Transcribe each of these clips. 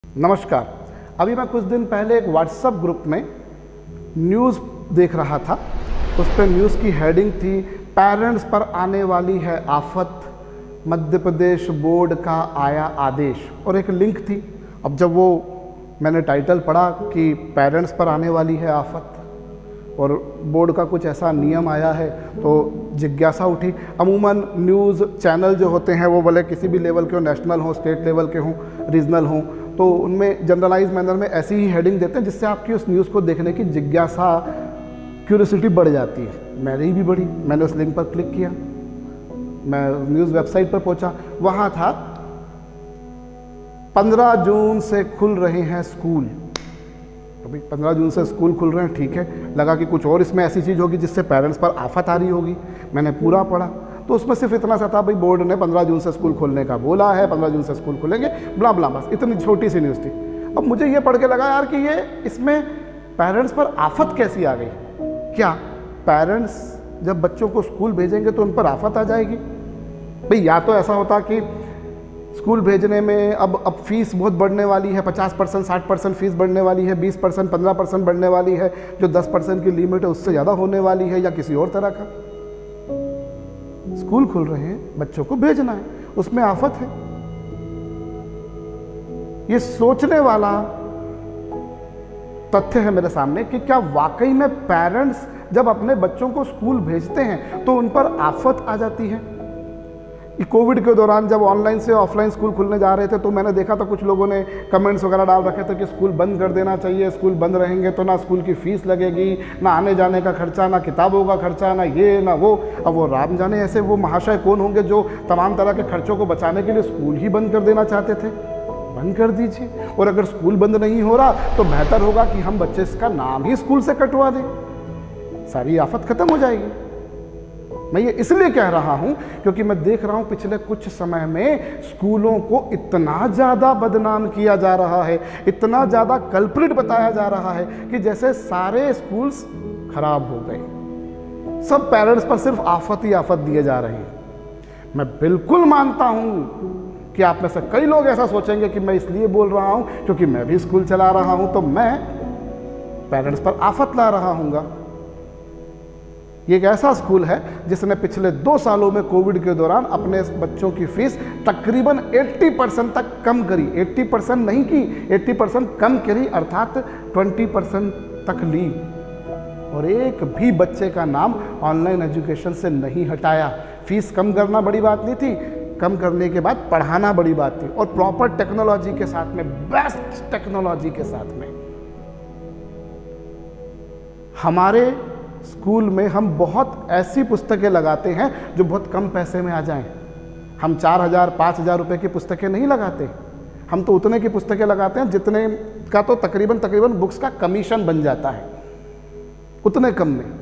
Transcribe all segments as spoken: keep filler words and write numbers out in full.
नमस्कार। अभी मैं कुछ दिन पहले एक व्हाट्सएप ग्रुप में न्यूज़ देख रहा था। उस पर न्यूज़ की हेडिंग थी, पेरेंट्स पर आने वाली है आफत, मध्य प्रदेश बोर्ड का आया आदेश, और एक लिंक थी। अब जब वो मैंने टाइटल पढ़ा कि पेरेंट्स पर आने वाली है आफत और बोर्ड का कुछ ऐसा नियम आया है, तो जिज्ञासा उठी। अमूमन न्यूज़ चैनल जो होते हैं वो भले किसी भी लेवल के हो, नेशनल हो, स्टेट लेवल के हों, रीजनल हों, तो उनमें जनरलाइज मैनर में ऐसी ही हेडिंग देते हैं जिससे आपकी उस न्यूज़ को देखने की जिज्ञासा, क्यूरियोसिटी बढ़ जाती है। मेरी भी बढ़ी। मैंने उस लिंक पर क्लिक किया, मैं न्यूज़ वेबसाइट पर पहुंचा। वहाँ था पंद्रह जून से खुल रहे हैं स्कूल। तो भाई पंद्रह जून से स्कूल खुल रहे हैं, ठीक है। लगा कि कुछ और इसमें ऐसी चीज़ होगी जिससे पेरेंट्स पर आफत आ रही होगी। मैंने पूरा पढ़ा तो उसमें सिर्फ इतना सा था, भाई बोर्ड ने पंद्रह जून से स्कूल खोलने का बोला है, पंद्रह जून से स्कूल खुलेंगे, ब्ला ब्ला, बस इतनी छोटी सी न्यूज़ थी। अब मुझे ये पढ़ के लगा यार कि ये इसमें पेरेंट्स पर आफत कैसी आ गई। क्या पेरेंट्स जब बच्चों को स्कूल भेजेंगे तो उन पर आफत आ जाएगी? भाई या तो ऐसा होता कि स्कूल भेजने में अब अब फीस बहुत बढ़ने वाली है, पचास परसेंट साठ परसेंट फीस बढ़ने वाली है, बीस परसेंट पंद्रह परसेंट बढ़ने वाली है, जो दस परसेंट की लिमिट है उससे ज़्यादा होने वाली है, या किसी और तरह का। स्कूल खुल रहे हैं, बच्चों को भेजना है, उसमें आफत है। ये सोचने वाला तथ्य है मेरे सामने कि क्या वाकई में पेरेंट्स जब अपने बच्चों को स्कूल भेजते हैं तो उन पर आफत आ जाती है। कोविड के दौरान जब ऑनलाइन से ऑफलाइन स्कूल खुलने जा रहे थे तो मैंने देखा था कुछ लोगों ने कमेंट्स वगैरह डाल रखे थे कि स्कूल बंद कर देना चाहिए, स्कूल बंद रहेंगे तो ना स्कूल की फीस लगेगी, ना आने जाने का खर्चा, ना किताबों का खर्चा, ना ये ना वो। अब वो राम जाने ऐसे वो महाशय कौन होंगे जो तमाम तरह के खर्चों को बचाने के लिए स्कूल ही बंद कर देना चाहते थे। बंद कर दीजिए, और अगर स्कूल बंद नहीं हो रहा तो बेहतर होगा कि हम बच्चे का नाम ही स्कूल से कटवा दें, सारी आफत खत्म हो जाएगी। मैं ये इसलिए कह रहा हूं क्योंकि मैं देख रहा हूं पिछले कुछ समय में स्कूलों को इतना ज़्यादा बदनाम किया जा रहा है, इतना ज़्यादा कल्प्रिट बताया जा रहा है कि जैसे सारे स्कूल्स खराब हो गए, सब पेरेंट्स पर सिर्फ आफत ही आफत दिए जा रहे हैं। मैं बिल्कुल मानता हूं कि आप में से कई लोग ऐसा सोचेंगे कि मैं इसलिए बोल रहा हूं क्योंकि मैं भी स्कूल चला रहा हूं तो मैं पेरेंट्स पर आफत ला रहा हूँगा। ये एक ऐसा स्कूल है जिसने पिछले दो सालों में कोविड के दौरान अपने बच्चों की फीस तकरीबन अस्सी परसेंट तक कम करी। अस्सी परसेंट नहीं की, अस्सी परसेंट कम करी, अर्थात बीस परसेंट तक ली, और एक भी बच्चे का नाम ऑनलाइन एजुकेशन से नहीं हटाया। फीस कम करना बड़ी बात नहीं थी, कम करने के बाद पढ़ाना बड़ी बात थी, और प्रॉपर टेक्नोलॉजी के साथ में, बेस्ट टेक्नोलॉजी के साथ में। हमारे स्कूल में हम बहुत ऐसी पुस्तकें लगाते हैं जो बहुत कम पैसे में आ जाएं। हम चार हज़ार पाँच हज़ार रुपये की पुस्तकें नहीं लगाते, हम तो उतने की पुस्तकें लगाते हैं जितने का तो तकरीबन तकरीबन बुक्स का कमीशन बन जाता है, उतने कम में।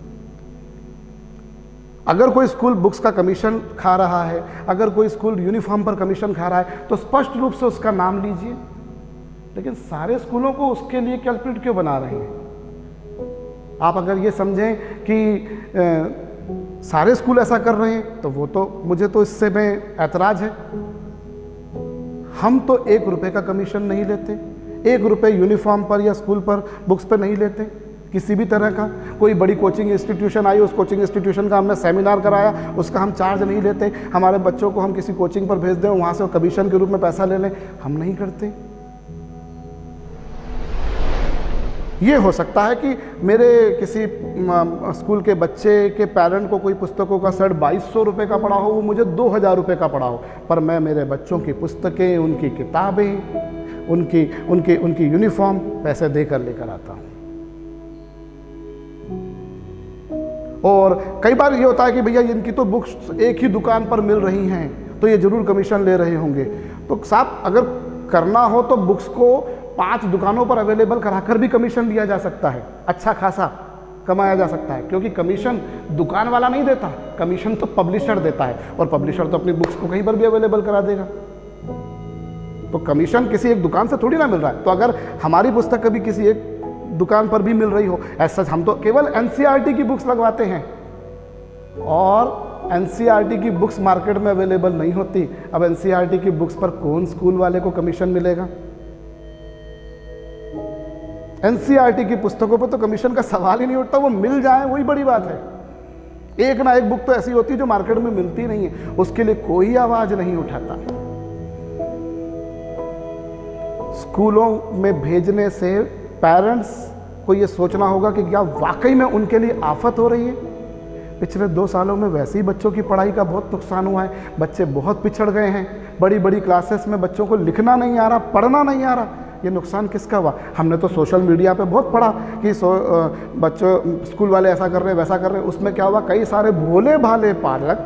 अगर कोई स्कूल बुक्स का कमीशन खा रहा है, अगर कोई स्कूल यूनिफॉर्म पर कमीशन खा रहा है तो स्पष्ट रूप से उसका नाम लीजिए, लेकिन सारे स्कूलों को उसके लिए कैलकुलेट क्यों बना रहे हैं? आप अगर ये समझें कि ए, सारे स्कूल ऐसा कर रहे हैं तो वो तो मुझे तो इससे में ऐतराज़ है। हम तो एक रुपए का कमीशन नहीं लेते, एक रुपए यूनिफॉर्म पर या स्कूल पर बुक्स पर नहीं लेते किसी भी तरह का। कोई बड़ी कोचिंग इंस्टीट्यूशन आई, उस कोचिंग इंस्टीट्यूशन का हमने सेमिनार कराया, उसका हम चार्ज नहीं लेते। हमारे बच्चों को हम किसी कोचिंग पर भेज दें, वहाँ से वो कमीशन के रूप में पैसा ले लें, हम नहीं करते। ये हो सकता है कि मेरे किसी स्कूल के बच्चे के पेरेंट को कोई पुस्तकों का सेट बाईस सौ रुपये का पड़ा हो, वो मुझे दो हज़ार रुपये का पड़ा हो, पर मैं मेरे बच्चों की पुस्तकें, उनकी किताबें, उनकी उनकी उनकी यूनिफॉर्म पैसे देकर लेकर आता हूँ। और कई बार ये होता है कि भैया इनकी तो बुक्स एक ही दुकान पर मिल रही हैं तो ये ज़रूर कमीशन ले रहे होंगे। तो साहब अगर करना हो तो बुक्स को पांच दुकानों पर अवेलेबल कराकर भी कमीशन लिया जा सकता है, अच्छा खासा कमाया जा सकता है, क्योंकि कमीशन दुकान वाला नहीं देता, कमीशन तो पब्लिशर देता है, और पब्लिशर तो अपनी बुक्स को कहीं पर भी अवेलेबल करा देगा। तो कमीशन किसी एक दुकान से थोड़ी ना मिल रहा है। तो अगर हमारी पुस्तक कभी किसी एक दुकान पर भी मिल रही हो, ऐसा हम तो केवल एनसीईआरटी की बुक्स लगवाते हैं, और एनसीईआरटी की बुक्स मार्केट में अवेलेबल नहीं होती। अब एनसीईआरटी की बुक्स पर कौन स्कूल वाले को कमीशन मिलेगा? एनसीईआरटी की पुस्तकों पर तो कमीशन का सवाल ही नहीं उठता, वो मिल जाए वही बड़ी बात है। एक ना एक बुक तो ऐसी होती है जो मार्केट में मिलती नहीं है, उसके लिए कोई आवाज नहीं उठाता। स्कूलों में भेजने से पेरेंट्स को ये सोचना होगा कि क्या वाकई में उनके लिए आफत हो रही है। पिछले दो सालों में वैसे ही बच्चों की पढ़ाई का बहुत नुकसान हुआ है, बच्चे बहुत पिछड़ गए हैं, बड़ी बड़ी क्लासेस में बच्चों को लिखना नहीं आ रहा, पढ़ना नहीं आ रहा। ये नुकसान किसका हुआ? हमने तो सोशल मीडिया पे बहुत पढ़ा कि सो बच्चों स्कूल वाले ऐसा कर रहे हैं वैसा कर रहे हैं। उसमें क्या हुआ, कई सारे भोले भाले पालक,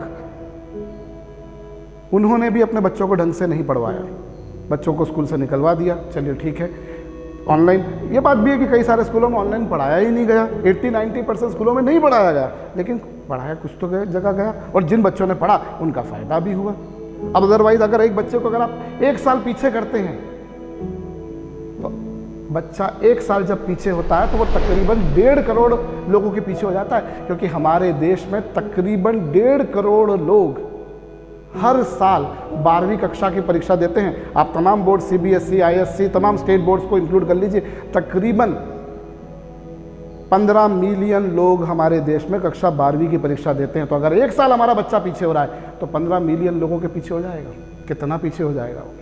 उन्होंने भी अपने बच्चों को ढंग से नहीं पढ़वाया, बच्चों को स्कूल से निकलवा दिया। चलिए ठीक है, ऑनलाइन, ये बात भी है कि कई सारे स्कूलों में ऑनलाइन पढ़ाया ही नहीं गया, अस्सी नब्बे परसेंट स्कूलों में नहीं पढ़ाया गया, लेकिन पढ़ाया कुछ तो गया जगह गया, और जिन बच्चों ने पढ़ा उनका फ़ायदा भी हुआ। अब अदरवाइज अगर एक बच्चे को अगर आप एक साल पीछे करते हैं, तो बच्चा एक साल जब पीछे होता है तो वो तकरीबन डेढ़ करोड़ लोगों के पीछे हो जाता है, क्योंकि हमारे देश में तकरीबन डेढ़ करोड़ लोग हर साल बारहवीं कक्षा की परीक्षा देते हैं। आप तमाम बोर्ड, सीबीएसई, आईएससी, तमाम स्टेट बोर्ड्स को इंक्लूड कर लीजिए, तकरीबन पंद्रह मिलियन लोग हमारे देश में कक्षा बारहवीं की परीक्षा देते हैं। तो अगर एक साल हमारा बच्चा पीछे हो रहा है तो पंद्रह मिलियन लोगों के पीछे हो जाएगा। कितना पीछे हो जाएगा वो?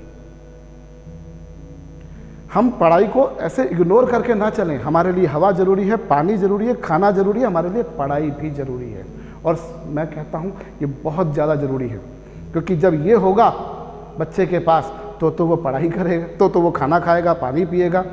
हम पढ़ाई को ऐसे इग्नोर करके ना चलें। हमारे लिए हवा जरूरी है, पानी जरूरी है, खाना जरूरी है, हमारे लिए पढ़ाई भी जरूरी है। और मैं कहता हूँ ये बहुत ज़्यादा ज़रूरी है, क्योंकि जब ये होगा बच्चे के पास तो तो वो पढ़ाई करेगा, तो तो वो खाना खाएगा, पानी पिएगा,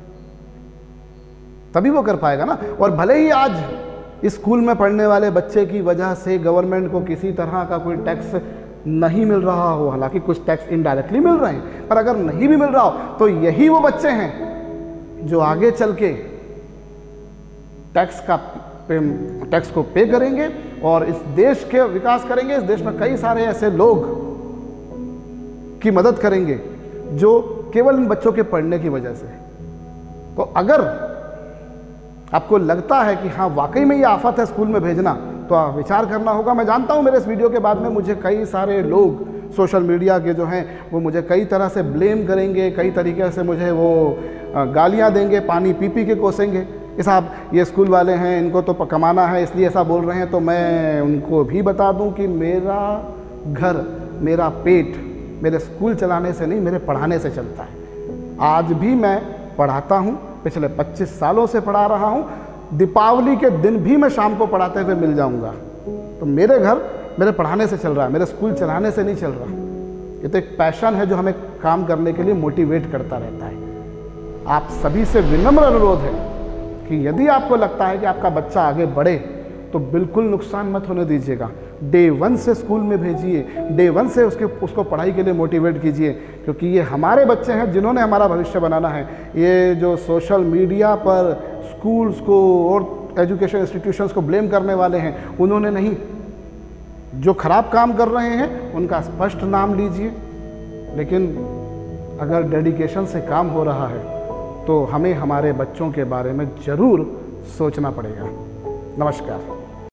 तभी वो कर पाएगा ना। और भले ही आज स्कूल में पढ़ने वाले बच्चे की वजह से गवर्नमेंट को किसी तरह का कोई टैक्स नहीं मिल रहा हो, हालांकि कुछ टैक्स इनडायरेक्टली मिल रहे हैं, पर अगर नहीं भी मिल रहा हो तो यही वो बच्चे हैं जो आगे चल के टैक्स का टैक्स को पे करेंगे और इस देश के विकास करेंगे। इस देश में कई सारे ऐसे लोग की मदद करेंगे जो केवल इन बच्चों के पढ़ने की वजह से। तो अगर आपको लगता है कि हाँ वाकई में ये आफत है स्कूल में भेजना, तो आप विचार करना होगा। मैं जानता हूँ मेरे इस वीडियो के बाद में मुझे कई सारे लोग सोशल मीडिया के जो हैं वो मुझे कई तरह से ब्लेम करेंगे, कई तरीके से मुझे वो गालियाँ देंगे, पानी पी पी के कोसेंगे कि साहब ये स्कूल वाले हैं, इनको तो कमाना है इसलिए ऐसा बोल रहे हैं। तो मैं उनको भी बता दूं कि मेरा घर, मेरा पेट मेरे स्कूल चलाने से नहीं, मेरे पढ़ाने से चलता है। आज भी मैं पढ़ाता हूं, पिछले पच्चीस सालों से पढ़ा रहा हूं। दीपावली के दिन भी मैं शाम को पढ़ाते हुए मिल जाऊंगा। तो मेरे घर मेरे पढ़ाने से चल रहा है, मेरे स्कूल चलाने से नहीं चल रहा। ये तो एक पैशन है जो हमें काम करने के लिए मोटिवेट करता रहता है। आप सभी से विनम्र अनुरोध है कि यदि आपको लगता है कि आपका बच्चा आगे बढ़े तो बिल्कुल नुकसान मत होने दीजिएगा। डे वन से स्कूल में भेजिए, डे वन से उसके उसको पढ़ाई के लिए मोटिवेट कीजिए, क्योंकि ये हमारे बच्चे हैं जिन्होंने हमारा भविष्य बनाना है। ये जो सोशल मीडिया पर स्कूल्स को और एजुकेशन इंस्टीट्यूशंस को ब्लेम करने वाले हैं, उन्होंने नहीं। जो खराब काम कर रहे हैं उनका स्पष्ट नाम लीजिए, लेकिन अगर डेडिकेशन से काम हो रहा है तो हमें हमारे बच्चों के बारे में ज़रूर सोचना पड़ेगा। नमस्कार।